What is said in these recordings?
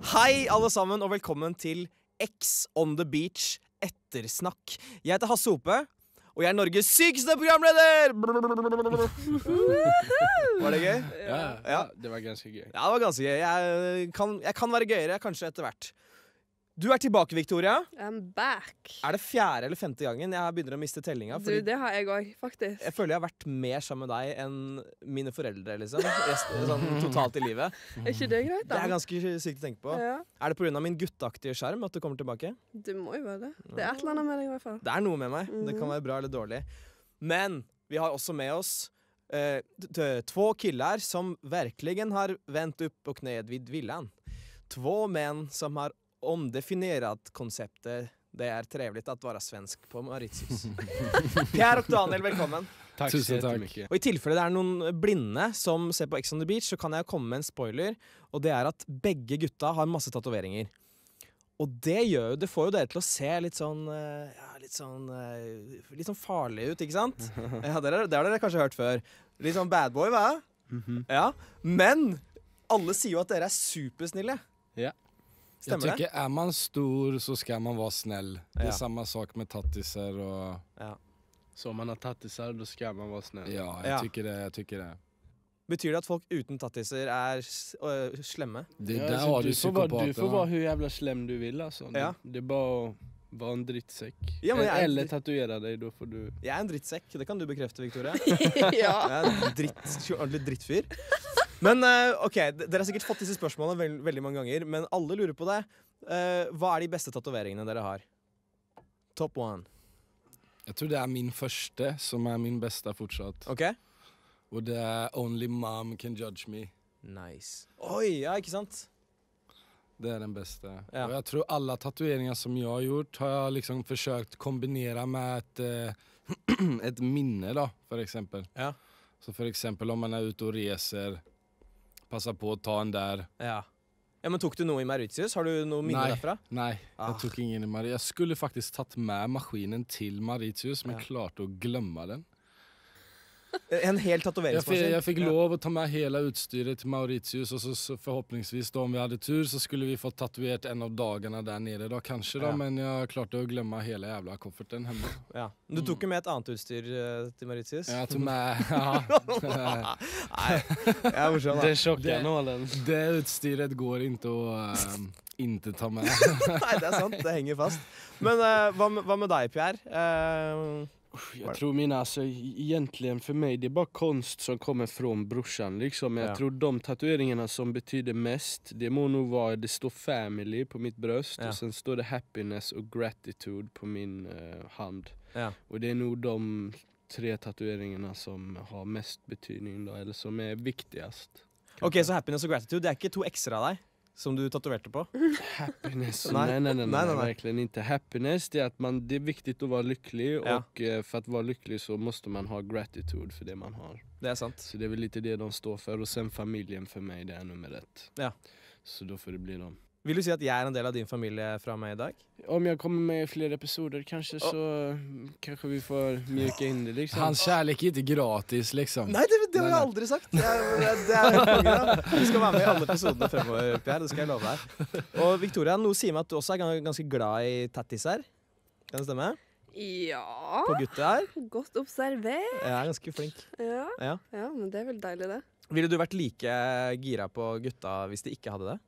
Hei alle sammen, og velkommen til X on the Beach ettersnakk. Jeg heter Hasse Hope, og jeg er Norges sykeste programleder! Var det gøy? Ja, det var ganske gøy. Ja, det var ganske gøy. Jeg kan være gøyere, kanskje etter hvert. Du er tilbake, Victoria. I'm back. Er det 4. eller 5. gangen jeg begynner å miste tellinga? Du, det har jeg òg, faktisk. Jeg føler jeg har vært mer sammen med deg enn mine foreldre, liksom. Sånn totalt i livet. Er ikke det greit, da? Det er ganske sykt å tenke på. Ja. Er det pga. Min gutteaktige skjerm at du kommer tilbake? Det må jo være det. Det er et eller annet med deg, i hvert fall. Det er noe med meg. Det kan være bra eller dårlig. Men vi har også med oss 2 killar som verkligen har vänt upp och ned vid villan. 2 män som har omdefinierat konceptet. Det är trevligt att vara svensk på Mauritius. Pierre og Daniel, velkommen. Takk så jättemycket. Og i tilfelle det er noen blinde som ser på X on the Beach, så kan jeg komme med en spoiler, og det er at begge gutta har masse tatoveringer. Og det gjør jo, det får jo dere til å se litt sånn farlig ut, ikke sant? Ja, det har dere kanskje hørt før. Litt sånn bad boy, hva? Ja, men alle sier jo at dere er supersnille. Ja. Stemmer jag tycker är man stor så ska man vara snäll. Det är Ja. samma sak med tattisar och Ja. Så om man har tattisar, då ska man vara snäll. ja, Ja. jag tycker det. Betyr det at folk uten tattiser er slemme? Det Ja, där alltså, har du du får vara psykopaterna. hur jävla slem du vill alltså. Ja. Det är bara att vara en drittsäck. Ja, men jag är- Eller tatuera dig, då får du... Jeg er en drittsekk, det kan du bekrefte, Victoria. Ja. Jeg er en ordentlig drittfyr. Men ok, dere har sikkert fått disse spørsmålene veldig mange ganger, men alle lurer på det. Hva er de beste tatoveringene dere har? Top 1. Jag tror det är min första som är min bästa fortsatt. Ok? Och det är Only Mom Can Judge Me. Nice. Oi, ja, ikke sant? Det är den bästa. Ja. Och jag tror alla tatueringar som jag har gjort har jag liksom försökt kombinera med ett minne då, för exempel. Ja. Så för exempel om man är ute och reser, passa på att ta en där. Ja, men tok du noe i Mauritius? Har du noe minne Nej. derfra? Nej, Ah. jag tog ingen i Mauritius. Jag skulle faktiskt tagit med maskinen till Mauritius, men Ja. klart att glömma den. En hel tatoveringsmaskin? Jag fick lov att ta med hela utstyret till Mauritius och så förhoppningsvis då om vi hade tur så skulle vi få tatuerat en av dagarna där nere då kanske då, Ja. men jag klarte att glömma hela jävla kofferten hemma. Ja. Du tok jo med et annet utstyr til Mauritius? Jag tog med, ja. Nei, jeg er morsom da. Den tjocka Det- nålen. Det utstyret går inte att inte ta med. Nei, det er sant, det henger fast. Men hva med deg, Pierre? Jag tror alltså egentligen för mig det är bara konst som kommer från brorsan liksom. Jag Ja. tror de tatueringarna som betyder mest, det må nog vara, det står family på mitt bröst Ja. och sen står det happiness och gratitude på min hand. Ja. Och det är nog de 3 tatueringarna som har mest betydning då, eller som är viktigast. Ok, så happiness og gratitude, det er ikke 2 ekstra av deg som du tatoverte på? Happiness, Nej. nej, Nej. verkligen inte. Happiness, det är att det är viktigt att vara lycklig Ja. och för att vara lycklig så måste man ha gratitude för det man har. Det er sant. Så det är väl lite det de står för, och sen familjen för mig, det är nummer 1. Ja. Så då får det bli dem. Vil du si at jeg er en del av din familie fra meg i dag? Om jag kommer med i fler episoder kanske så kanske vi får mjuka in det liksom. Hans kärlek är inte gratis liksom. Nei, det har jeg aldri sagt. Det er helt konge, da. Du skal være med i alle episodene fremover, Pierre. Det skal jeg love deg. Og Victoria, noe sier meg at du også er ganske glad i tattiser. Kan det stemme? Ja. På guttet her. Godt observert. Jeg er ganske flink. Ja. Ja. Ja, men det er vel deilig, det. Ville du vært like gira på gutta hvis de ikke hadde det?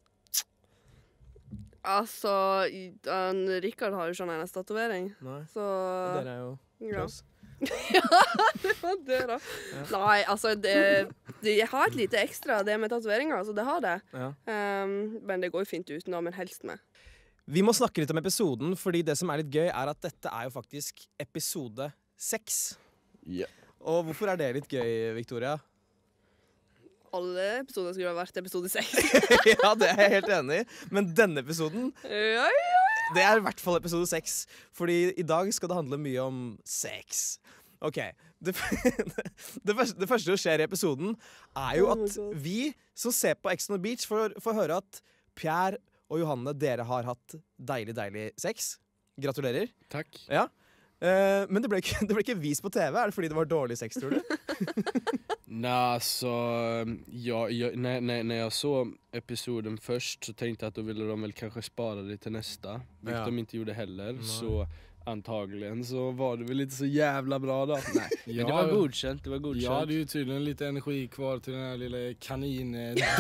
Altså, Rikard har jo ikke en eneste tatovering, Nei. så Dere er jo ja. close. Det var det, da. Nei, altså, jeg har et lite ekstra, det med tatoveringer, altså, det har det. Ja. Men det går jo fint uten, da, men helst med. Vi må snakke litt om episoden, fordi det som er litt gøy er at dette er jo faktisk episode 6. Ja. Og hvorfor er det litt gøy, Victoria? Alle episoder skulle ha vært episode 6. Ja, det er jeg helt enig i. Men denne episoden, Ja. det er i hvert fall episode 6. Fordi i dag skal det handle mye om sex. Ok, det første som skjer i episoden er jo Oh my at God. vi som ser på X on the Beach får høre at Pierre og Johanne, dere har hatt deilig sex. Gratulerer. Tack. Ja. Men det ble ikke vist på TV. Er det fordi det var dårlig sex, tror du? Nej, alltså, när jag såg episoden först så tänkte jag att då ville de väl kanske spara det till nästa. Vilket de inte gjorde heller. Nej. Så antagligen så var det väl inte så jävla bra då. Nej, men det var godkänt. Jag hade ju tydligen lite energi kvar till den här lilla kanin...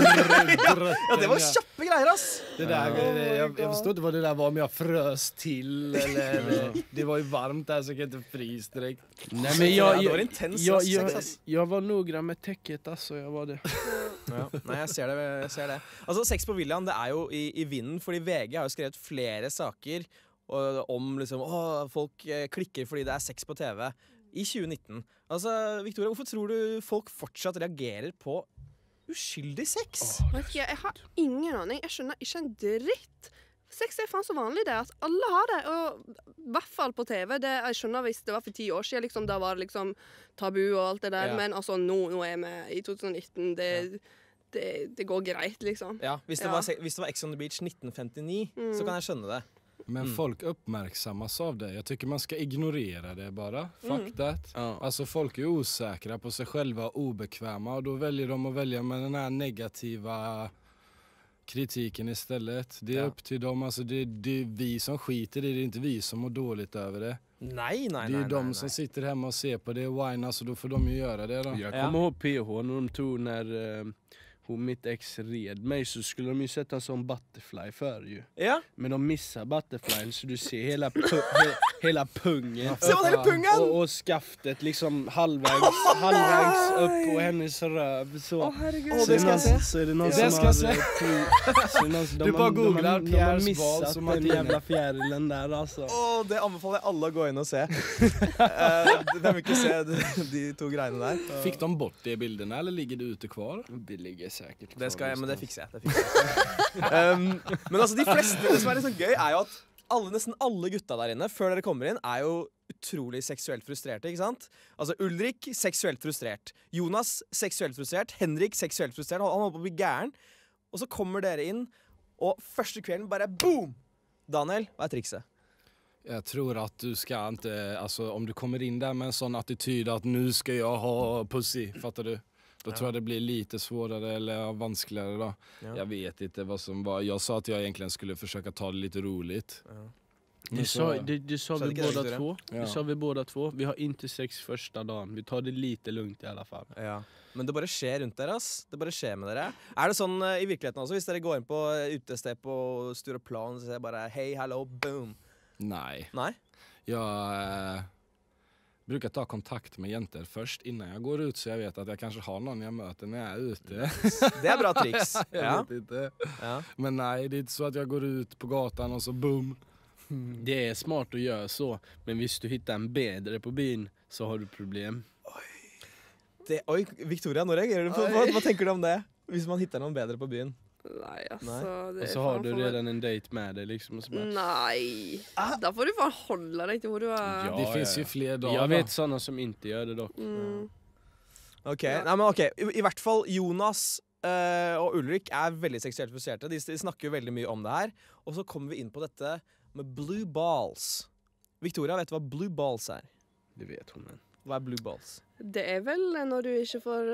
Ja, det var kjappe greier, ass! Det där, jag förstår inte vad det där var, om jag frös till eller... Det var ju varmt där så jag kan inte frys direkt. Nej, men det var intens sex, ass. jag var noggrann med täcket, alltså, jag var det. Ja. Nei, jeg ser det. Altså, Sex på villaen, det er jo i vinden, fordi VG har jo skrevet flere saker om liksom, folk klikker fordi det er sex på TV i 2019. Altså, Victoria, hvorfor tror du folk fortsatt reagerer på uskyldig sex? Vet ikke, jeg har ingen aning. Jeg skjønner ikke en dritt. Sex er faen så vanlig det, at alle har det, og i hvert fall på TV. Jeg skjønner hvis det var for 10 år siden, liksom, da var det liksom tabu og alt det der, men altså, nå er vi i 2019, det går greit, liksom. Ja, hvis det var Ex on the Beach 1959, så kan jeg skjønne det. Men folk uppmärksammas av det. Jag tycker man ska ignorera det bara. Fuck that. Alltså folk är osäkra på sig själva, obekväma, och då väljer de att välja med den här negativa kritiken istället. Det är upp till dem. Alltså det är vi som skiter i det. Det är inte vi som mår dåligt över det. Nej. Det är de som sitter hemma och ser på det och whinar, så då får de ju göra det då. Jag kommer ihåg PH när de tog när mitt ex red mig, så skulle de ju sätta en sån butterfly för ju. Ja. Men de missar butterflyn, så du ser hela pungen. Ser man hela pungen? Och skaftet liksom halvvägs upp och hennes röv så. Herregud. Det ska jag se. Så är det någon Det som ska har Du bara googlar de har Pierres missat balls och den Martina. jävla fjärilen där alltså. Det anbefaler jeg alle å gå inn og se. De vil ikke se de to greiene der. Fick de bort det i bilderna eller ligger det ute kvar? Det ligger säkert. Det skal jeg, men det fikser jeg. Men altså, de fleste, det som er litt sånn gøy, er jo at nesten alle gutta der inne, før dere kommer inn, er jo utrolig seksuelt frustrerte, ikke sant? Altså, Ulrik, seksuelt frustrert. Jonas, seksuelt frustrert. Henrik, seksuelt frustrert. Han holder på å bli gæren. Og så kommer dere inn, og første kvelden bare boom! Daniel, hva er trikset? Jag tror att du ska inte, alltså om du kommer in där med en sån attityd att nu ska jag ha pussy, fattar du? Då tror jag det blir lite svårare eller vanskligare då. Ja. Jag vet inte vad som var. Jag sa att jag egentligen skulle försöka ta det lite roligt. Ja. Det sa vi båda två. Ja. Det sa vi båda två. Vi har inte sex första dagen. Vi tar det lite lugnt i alla fall. Ja. Men det bare skjer rundt dere, ass. Det bare skjer med dere. Er det sånn i virkeligheten også? Hvis dere går inn på utested på Stureplan, så sier jeg bare hei, hallo, boom. Nej. Nei? Jag brukar ta kontakt med jenter först innan jag går ut, så jag vet att jag kanske har någon jag möter när jag är ute. Det er bra triks. Jag vet inte. Ja. Men nej, det är inte så att jag går ut på gatan och så boom. Det är smart att göra så. Men hvis du hittar en bedre på byn så har du problem. Oi, Victoria, nå reagerer du på hva tenker du om det? Hvis man hittar noen bedre på byen? Nei, altså Nei. det Och er så har faen du for meg. redan en date med dig liksom. Och så bara, Nei. Da får du faen holde deg til hvor du er. Ja, Det finns ju fler dagar. jag vet sådana som inte gör det dock. Ok, nei, men ok, i hvert fall Jonas og Ulrik er veldig seksuelt frustrerte. De snakker jo veldig mye om det her. Og så kommer vi inn på dette med blue balls. Victoria, vet du hva blue balls er? Det vet hon. Hva er blue balls? Det er vel når du ikke får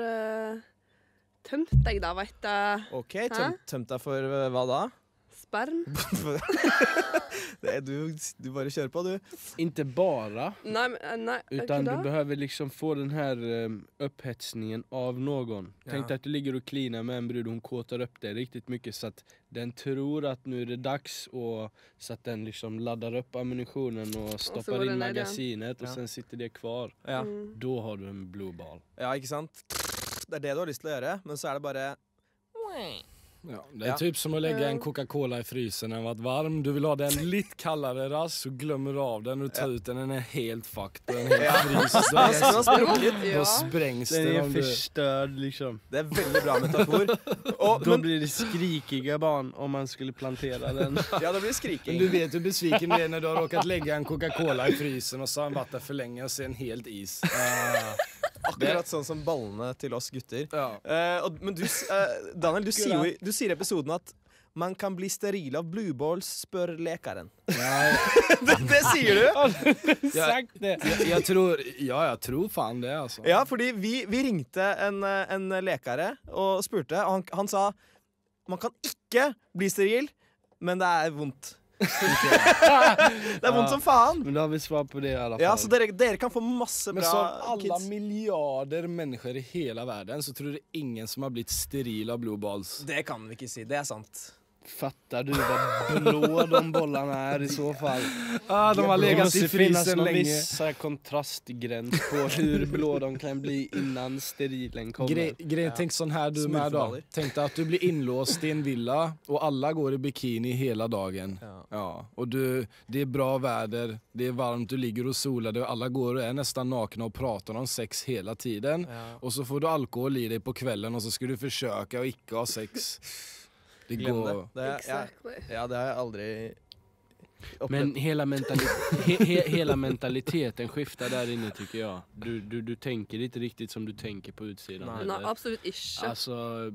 tømt deg da, vet du. Ok, tømt deg for hva da? Sperm. Du bare kjører på, du. Inte bara. Nei, Utan ikke du da? behöver liksom få den här upphetsningen av någon. Tänk dig att du ligger och klinar med en brud och hon kåtar upp det riktigt mycket så att den tror att nu är det dags, och så att den liksom laddar upp ammunitionen och stoppar går in den ner magasinet och Ja. sen sitter det kvar. Ja. Då har du en blue ball. Ja, ikke sant? Det er det du har lyst til å gjøre, men så er det bare Ja, det är typ som att lägga en Coca-Cola i frysen när den varit varm. Du vill ha den lite kallare rast, så glömmer du av den och tar ut den. Den är helt fucked. Den är helt fryst. Den har sprunget. Då sprängs Den den är om du... förstörd liksom. Det er veldig bra metafor. Og, Då men, blir det skrikiga barn om man skulle plantera den. ja, det blir Men skriking. du vet hur besviken du är när du har råkat lägga en Coca-Cola i frysen och så har den varit där för länge och sen helt is. Akkurat sånn som ballene til oss gutter. Ja. Men du, Daniel, du sier i episoden at man kan bli steril av blue balls, spør lekaren. Nej, det sier du? Sagt det. jag tror fan det alltså. Ja, fordi vi ringte en lekare og spurte, og han sa man kan ikke bli steril, men det er vondt. Det er vondt som faen. Men da har vi svar på det i alla fall. Ja, så dere kan få masse Men bra som alla kids. miljarder människor i hela världen så tror det ingen som har blivit steril av blue balls. Det kan vi ikke si, det er sant. Fattar du vad blå de bollarna är i så fall? De har Det legat måste i finnas frysen någon länge. viss så här kontrastgräns på hur blå de kan bli innan sterilen kommer. Grejen, tänk sån här du med då. Smurfballer. Tänk dig att du blir inlåst i en villa och alla går i bikini hela dagen. Ja. Och det är bra väder, det är varmt, du ligger och solar dig och alla går och är nästan nakna och pratar om sex hela tiden. Ja. Och så får du alkohol i dig på kvällen och så ska du försöka och icke ha sex. Det Glem går. det. Exactly. Ja, det har jeg aldri opplevd. Men hela mentaliteten skiftar där inne tycker jag. Du tänker inte riktigt som du tänker på utsidan. Nej. Nei, absolutt ikke. Alltså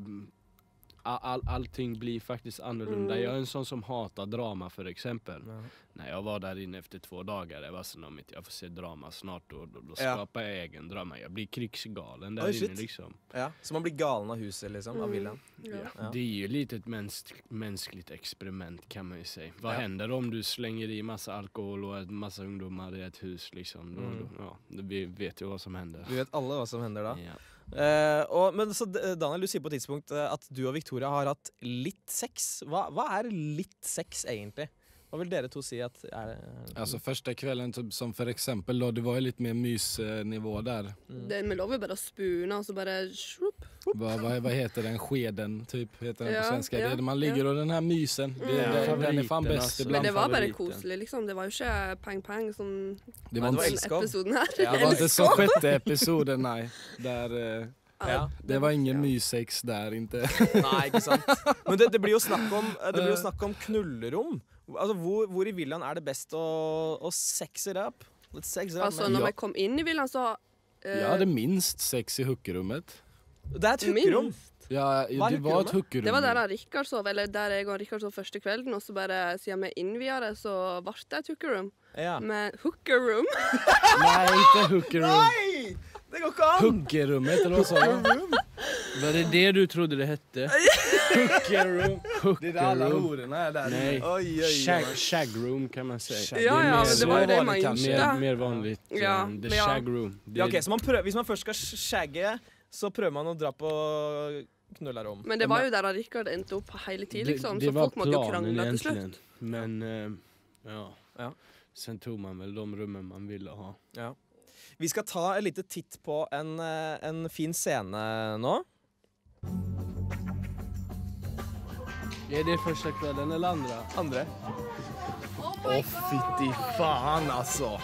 allting blir faktiskt annorlunda. Jag är en sån som hatar drama för exempel. Ja. När jag var där inne efter 2 dagar, det var så om inte jag får se drama snart då Ja. skapar jag egen drama. Jag blir krigsgalen där Oj, inne shit. liksom. Ja, så man blir galen av huset, liksom, av villaen. Ja. Ja. Det är ju lite ett mänskligt experiment kan man ju säga. Vad Ja. händer om du slänger i massa alkohol och en massa ungdomar i ett hus liksom? Vi vet ju vad som händer. Vi vet alle hva som hender da. Ja. Men så Daniel, du sier på et tidspunkt at du og Victoria har hatt litt sex. Hva er litt sex egentlig? Hva vil dere to si at er Alltså första kvällen typ, som för exempel då, det var ju lite mer mysnivå där. Det vi lover bare å spune, og så bare shrup. Vad heter den? Skeden typ heter den Ja, på svenska. ja, Det är där man ligger och den här mysen. Den är fan Favoriten, bäst alltså. Men ibland. det var bare favoriten. koselig, liksom. Det var jo ikke pang-pang som Det Nei, var det var inte, elskov. episoden her. Ja, det var inte som sjätte episoden, nej. Där, Ja. det var ingen mysex där inte. Nei, ikke sant. Men det blir jo snakk om knullerom. Altså, hvor i villaen er det best å sexe it up? Let's sex it up, Altså, man. når Ja. vi kom inn i villaen, så Jag hade minst sex i hookerummet. Det er et hookerom. minst. Ja, Hva er det var ett hookerummet? hookerum. Det var der Rikard sov, eller der jeg og Rikard sov første kvelden, og så bare siden vi innvia det, så ble det et hookerroom. Ja. Men hookerroom? Nej, inte hookerum. Nei! Det går ikke an! Hookerummet, eller vad sa du? Var det du trodde det hette? Hookerum. Det är där alla Hookeroom. hororna är där. Nej. Oi, oi, Shagroom kan man säga. Ja, Det är ja, mer- men det var jo det så man kanske. gjorde. mer vanligt. Ja, The men ja. shagroom. Det Ja, är- ok, så hvis man først skal shagge, så prøver man å dra på knullerom. Men det var jo der Rikard endte opp hele tiden, liksom. det Så var folk måtte jo planen krangle til egentligen. slutt. Men ja. Ja. Sen tog man väl de rummen man ville ha. Ja. Vi skal ta en lite titt på en fin scene nå. Är det första kvällen eller andra? Andre. Åh, fitti fan alltså.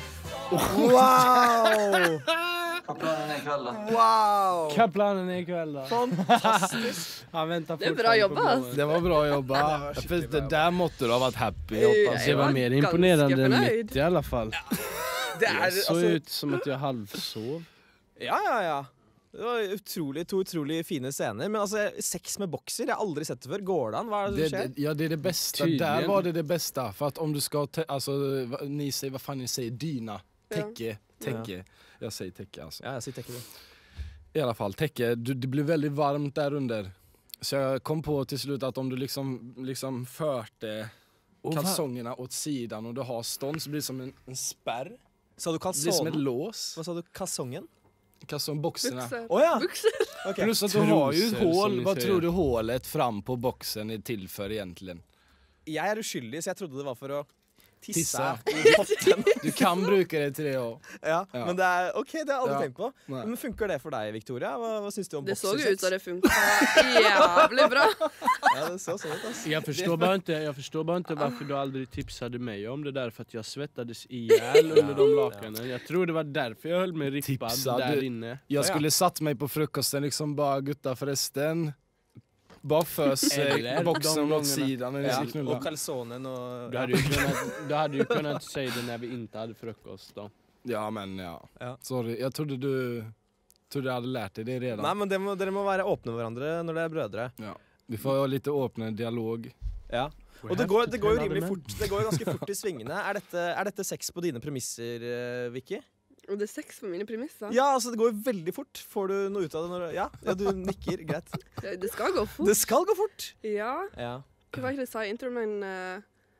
Wow! Planen ikväll då? Wow! Kaplanen är ikväll då. Fantastisk. Han väntar Det är bra fortfarande på jobbat. blåen. Det var bra Ja, det jobbat. var För skickligt det bra där måtte du ha varit happy, Ja, hoppas Det jag. var var mer ganska imponerande än förnöjd. mitt i alla fall. Det Det er såg altså ut som att jag halvsov. Ja. Det var to utrolig fine scener. Men altså, sex med bokser, jeg har aldri sett det før. Går det an? Hva er det som skjer? Ja, det är det bästa. Tydligen. Där var det bästa. För att om du ska, alltså, ni säger, vad fan ni säger, dyna, täcke. Jag säger täcke alltså. Ja, jeg sitter ikke det. I alla fall, täcke, det blir väldigt varmt där under. Så jag kom på till slut att om du liksom förte kalsongerna åt sidan och du har stånd så blir det som en spärr. Sa du Det blir som ett kalsonen? lås. Hva sa du? Kalsongen? Kalsongboxerna. Bukser. Å ja! Bukser. Ok. Plus att du har ju ett Trosor, som hål. ni Vad säger. tror du hålet fram på boxen är till för egentligen? Jeg er uskyldig, så jeg trodde det var for å tisse Tissa. i potten. Du kan bruka det till det òg. Ja, Ja. men det er ok, det har jeg aldri Ja. tenkt på. Nei. Men funker det for deg, Victoria? Hva syns du om Det så jo boksersex? ut som det funka jævlig bra. Ja, det så sånn ut, ass. Jag förstår bara inte varför du aldrig tipsade mig om det där, för att jag svettades ihjäl under de lakanen. Jag tror det var därför jag höll mig rippad Tipsa, där du- inne. Jag skulle satt mig på frukosten liksom bara gutta förresten. Bara fös Eller boxen de åt gångerna. sidan när ni Ja, ska knulla. og kalsonen og Du hade ju kunnat säga det när vi inte hade frukost då. Ja men ja. Ja. Sorry, jag trodde du hade lärt dig det redan. Nei, men dere må være åpne med hverandre når dere er brødre. Ja. Vi får ha lite åpne dialog. Ja. Og det går jo rimelig fort. Det går jo ganske fort i svingene. Er dette sex på dine premisser, Vicky? Og det er sex på mine premisser? Ja, altså det går jo veldig fort. Får du noe ut av det? Ja, du nikker. Greit. Det skal gå fort. Det skal gå fort! Ja. Ja. Hva var ikke det jeg sa i introen, men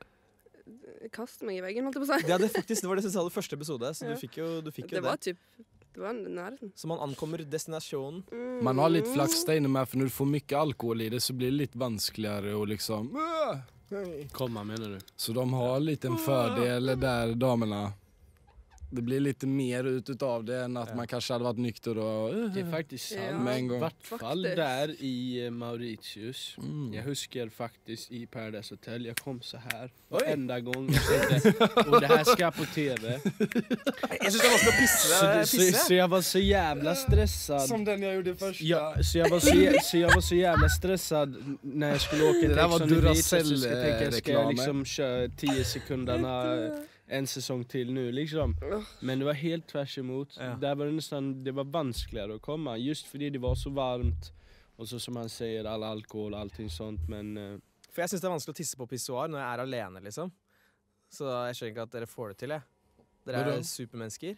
kaste meg i veggen, holdt jeg på å si. Det var det som sa det første episode, så du fikk jo det. Det var nærheten. Så man ankommer destinasjonen. Man har litt flaks der inne med, for når du får mye alkohol i det, så blir det litt vanskeligere å liksom komma, mener du? Så de har litt en fördel der, damerna. Det blir lite mer utav det än att man kanske hade varit nykter och Det är faktiskt sant. med en gång. I vart fall där i Mauritius. Jag husker faktiskt i Paradise Hotel. Jag kom så här enda gång. Och det här ska på TV. Jag syns det var pisse. Så jag var så jävla stressad. Som den jag gjorde först. Ja, så jag var så jävla stressad när jag skulle åka till Ex on the Beach. Så ska jag liksom köra 10 sekunderna en säsong till nu liksom. Men det var helt tvärs emot. Ja. Där var det nästan, det var vanskligare att komma. Just för det var så varmt. Och så som han säger, all alkohol och allting sånt. Men For jeg syns det er vanskelig å tisse på pissoar når jeg er alene, liksom. Så jeg skjønner ikke at dere får det til, jeg. Dere er supermennesker.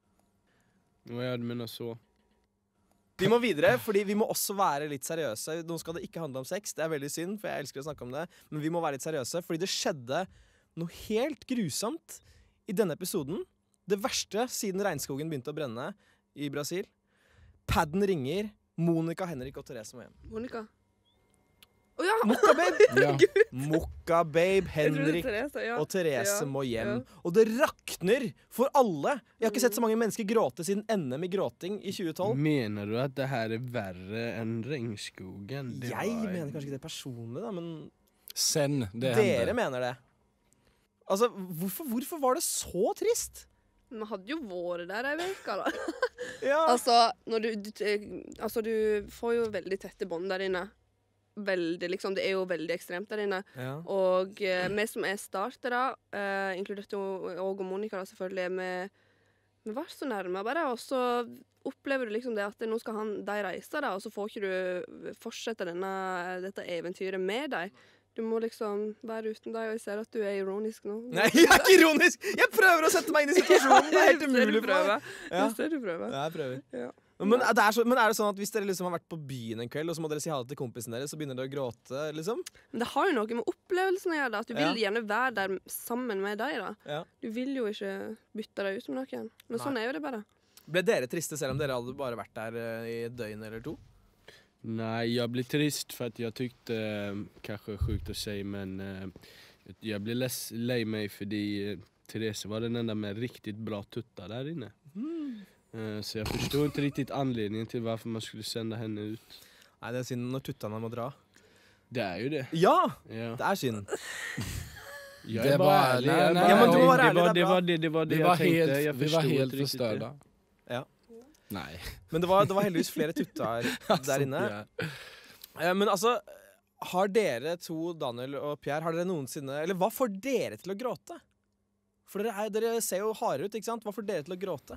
vad jag menar så. Vi må videre, fordi vi må også være litt seriøse. Nå skal det ikke handle om sex, det er veldig synd, for jeg elsker å snakke om det. Men vi må være litt seriøse, fordi det skjedde noe helt grusomt i denne episoden. Det verste siden regnskogen begynte å brenne i Brasil. Padden ringer. Monica, Henrik og Therese må hjem. Monica. Ja! Mokka Babe! Ja. Mokka Babe, Henrik og Therese må hjem. Og det rakner for alle! Jeg har ikke sett så mange mennesker gråte siden NM i gråting i 2012. Menar du att det här är värre än regnskogen? Jeg mener kanskje ikke det personlig, da, men Sen det dere hände. mener det. Altså, hvorfor var det så trist? Vi hadde jo vært der ei uke, da. Ja. Altså, når du får jo veldig tette bånd der inne. Veldig, liksom. Det er jo veldig ekstremt der inne. Ja. Og vi som er startere, inkludert og Monica, da, selvfølgelig, vi var så nærme bare. Og så opplever du liksom det at nå skal de reise, da, og så får ikke du fortsette dette eventyret med dem. Du må liksom være uten deg, og jeg ser at du er ironisk nå. Nei, jeg er ikke ironisk! Jeg prøver å sette meg inn i situasjonen! Det er helt umulig for meg. Ja. Jeg ser du prøver. Ja, jeg prøver. Ja. Men er det sånn at hvis dere liksom har vært på byen en kveld, og så må dere si ha det til kompisen deres, så begynner dere å gråte, liksom? Men det har jo noe med opplevelsen å gjøre, da. At du vil gjerne være der sammen med deg, da. Ja. Du vil jo ikke bytte deg ut med noen. Men sånn er jo det bare. Ble dere triste selv om dere hadde bare vært der i et døgn eller to? Nej, jag blev trist för att jag tyckte, kanske sjukt att säga, men jag blev lei mig för Therese var den enda med riktigt bra tuttar där inne. Så jag förstår inte riktigt anledningen till varför man skulle sända henne ut. Nei, det er synd når tuttene må dra. Det är ju det. Ja! Ja. Det er synd. Jag Det är bara var- ärlig. nej, Jag nej, bara- ja, men du må vara det ärlig, var- det är bra. det var det Vi jag var tänkte. helt, Jag vi var förstod helt inte riktigt det. förstörda. Ja. Nej. Men det var heldigvis flere tuttar der inne. Men altså, har dere to, Daniel og Pierre, har dere noensinne, eller hva får dere til å gråte? For dere ser jo harde ut, ikke sant? Hva får dere til å gråte?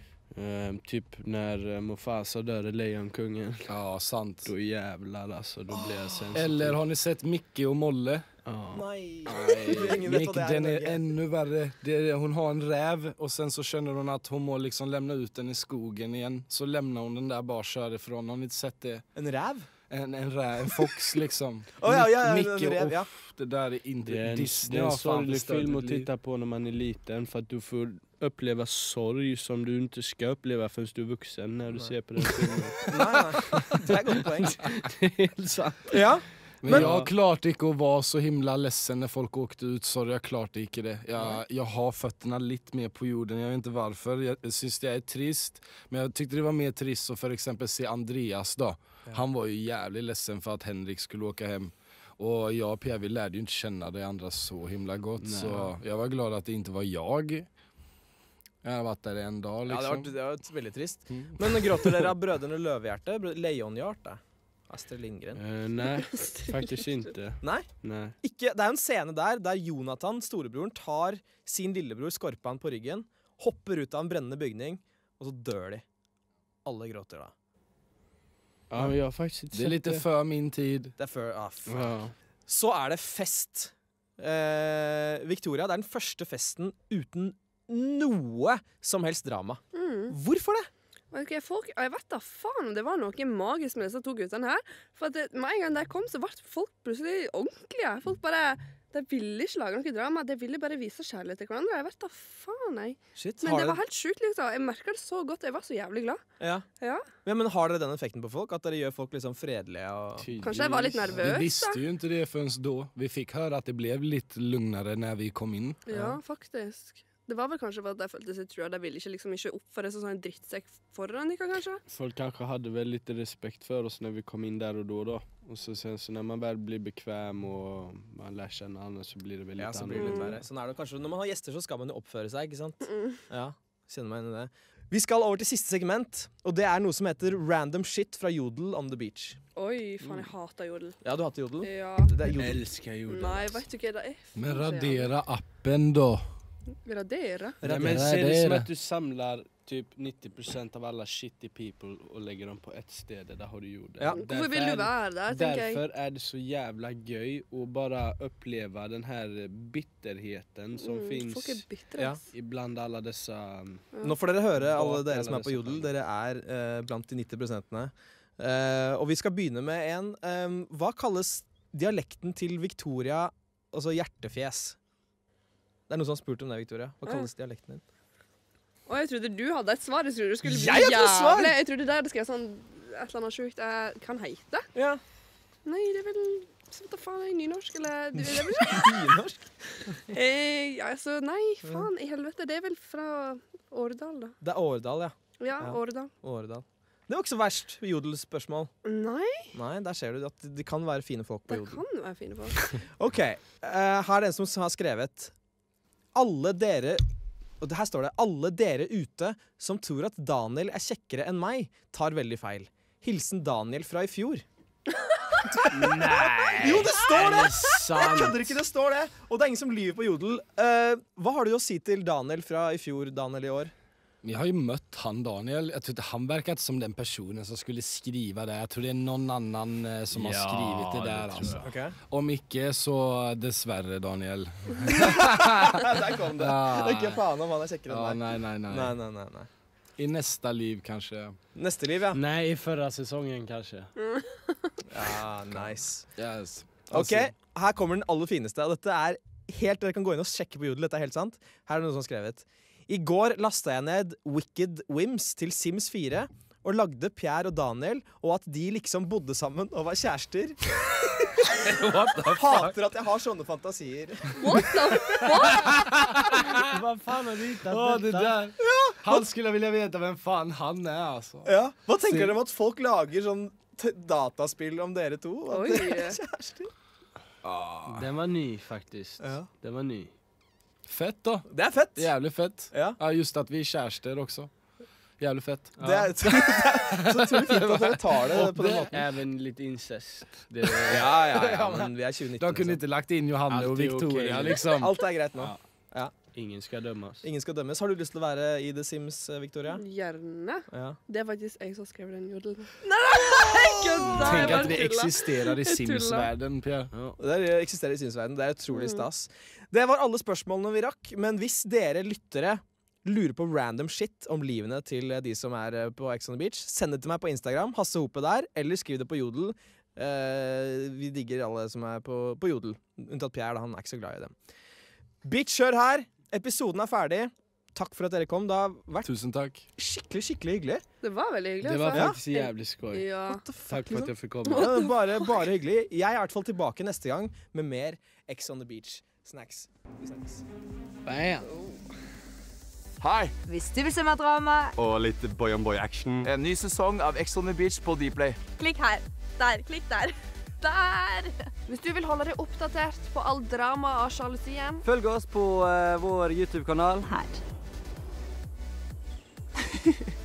Typ när Mufasa dör i Lejonkungen. Ja, sant. Då jävlar alltså, då blir jag sensitiv. Eller har ni sett Micke och Molle? Ja. Nei. Nej, Mick, den är ännu värre. Hon har en räv och sen så känner hon att hon må liksom lämna ut den i skogen igen. Så lämnar hon den där bara kör ifrån. Har ni inte sett det? En räv? En räv, en fox liksom. Ja, Micke en räv, och ja. det där är inte Det är Disney. en har fan sorglig förstört film mitt att liv. titta på när man är liten, för att du får uppleva sorg som du inte ska uppleva förrän du är vuxen när du ser på den filmen. Nei. Det er et godt poeng. Det är helt sant. Ja. Men jag klarte ikke å være så himla ledsen när folk åkte ut. Sorry, jag klarte ikke det. Jag har fötterna lite mer på jorden. Jag vet inte varför. Jag syns det är trist. Men jag tyckte det var mer trist att för exempel se Andreas då. Ja. Han var ju jävligt ledsen för att Henrik skulle åka hem. Och jag och Pierre, vi lärde ju inte känna det andra så himla gott. Nej. Så jag var glad att det inte var jag. Jag har varit där en dag Ja, liksom. det har vært veldig trist. Men gråter dere av Brødrene Løvehjerte? Lejonhjerte? Astrid Lindgren? Nej, faktiskt inte. Nei? Nej. Ikke, det er en scene der Jonathan, storebroren, tar sin lillebror Skorpan på ryggen, hopper ut av en brennende bygning, og så dør de. Alle gråter da. Ja, men jag har faktiskt inte Det är sett lite för min tid. Det er før Ja. Så er det fest. Victoria, det er den første festen uten noe som helst drama. Hvorfor det? Okay, jeg vet da faen om det var noe magisk med disse to guttene her. For at med en gang de kom, så ble folk plutselig ordentlige. Folk bare, de ville ikke lage noe drama, de ville bare vise kjærlighet til hverandre. Jeg vet da faen, jeg. Shit, Men det var helt sjukt, liksom. Jeg merket det så godt, jeg var så jævlig glad. Ja. Ja. Men har dere den effekten på folk? At dere gjør folk liksom fredelige? Og... Kanskje jeg var litt Vi nervøs. visste ju inte det förrän då. Vi fick höra att det blev lite lugnare när vi kom in. Ja, faktisk. Det var vel kanskje for at de følte seg trua. De ville ikke oppføre seg som en drittsekk foran dem, kanskje. Folk kanske hade väl lite respekt för oss när vi kom in där och då. Och så sen så när man väl blir bekväm och man lär känna andra så blir det väl lite Ja, så blir det litt verre. Sånn er det kanskje. Når man har gjester, så skal man jo oppføre seg, ikke sant? Ja, kjenner meg inn i det. Vi skal over til siste segment, og det er noe som heter Random Shit fra Jodel on the Beach. Oi, faen, jeg hater jodel. Ja, du har hatt jodel? Ja. Det er jodel. älskar jorden. Nei, vet du hva det er? Men radera appen då. Radere? Nej, men ser det som att du samlar typ 90% av alla shitty people och lägger dem på ett ställe, där har du jorden. Ja. Hvorfor vil du være der, tenker jeg? Därför är det så jävla göj att bara uppleva den här bitterheten som finns Folk er bitre, Ja. ass. ibland alla dessa... Nå får dere høre, alle Bak dere alle som er på disse jodel. tallene. Dere er blant de 90%. Og vi skal begynne med en hva kalles dialekten til Victoria, altså hjertefjes? Det er noen som har spurt om det, Victoria. Hva kalles dialekten din? Og jeg trodde du hadde et svar. Jeg trodde det skulle bli Jeg hadde et svar! jævlig. Jeg trodde det skrev sånn et eller annet sjukt. Kan heite? Ja. Nei, det er vel vet da faen, jeg nynorsk, eller det er vel Nynorsk? altså, nei, faen i helvete. Det er vel fra Årdal, da. Det er Årdal, ja. Ja, Ja. Årdal. Årdal. Det var ikke så verst jodelspørsmål. Nei, Nei, der ser du at de kan være fine folk på det jodel. kan være fine folk. Ok, her er det en som har skrevet alle dere, og her står det, alle dere ute som tror at Daniel er kjekkere enn meg, tar veldig feil. Hilsen Daniel fra i fjor. Nej! Jo, det står det! Jeg Sant. kødder ikke, det står det. Og det er ingen som lyver på jodel. Hva har du å si til Daniel fra i fjor, Daniel i år? Vi har ju mött han Daniel. Jag tror inte han verkar inte som den personen som skulle skriva det. Jag tror det är någon annan som har Ja, skrivit det där det tror alltså. Okay. Om ikke så dessverre Daniel. Der kom det. Ja. Ikke faen om han er kjekkere Ja, enn deg. nej. Nei. I nästa liv kanske. Neste liv, ja. Nej, i förra säsongen kanske. Ja, nice. Yes. Ok, her kommer den aller fineste. Og dette er helt, dere kan gå inn og sjekke på jodel, dette er helt sant. Her er det noen som har skrevet. I går lastet jeg ned Wicked Whims til Sims 4 og lagde Pierre og Daniel, og at de liksom bodde sammen og var kjærester. Hater at jeg har sånne fantasier. What the Vad fan har du hittat Ja, det där. Han skulle vilja veta vem fan han är alltså. Ja. Hva tenker dere om at folk lager sånn dataspill om dere to? At Oi. dere er kjærester? Den var ny faktiskt. Ja. Den var ny. Fett då. Det er fett. Jävligt fett. Ja. Ja, just att vi är kärster också. Jävligt fett. Det er så utrolig fint at dere tar det på den måten. Även lite incest. Det, Ja, men vi er 2019. De kunde inte lagt in Johanna och Alltid Victoria okej. liksom. Alt er greit nå. ingen ska dömas. Ingen skal dømmes. Har du lyst til å være i The Sims, Victoria? Gjerne. Ja. Det er faktisk jeg som skrev den jodelen. Nei, kødda! Tänk jeg bare att det tuller. existerar i Jag tullar. Sims-världen, Pierre. Ja. Det eksisterer i synsverden. Det er utrolig stas. Det var alle spørsmålene vi rakk, men hvis dere lyttere lurer på random shit om livene til de som er på Ex on the Beach, send det til meg på Instagram, Hasse Hope der, eller skriv det på Jodel. Vi digger alle som er på Jodel, unntatt Pierre, da han er ikke så glad i dem. Bitch, kjør her! Episoden er ferdig. Takk for at dere kom. Det har vært Tusen tack. skikkelig hyggelig. Det var veldig hyggelig. Det var altså. faktiskt jävligt skoj. Ja. What the fuck, Tack för att jag fick komma. Ja, bare hyggelig. Jeg er i hvert fall tilbake neste gang med mer Ex on the Beach snacks. Vi snakkes. Bam! Hei, Hvis du vil se mer drama, og litt boy on boy action. En ny sesong av Ex on the Beach på Dplay. klikk her. Der, klikk der. Der! Hvis du vil holde deg oppdatert på all drama av sjalusien, Følg oss på vår YouTube-kanal. Her.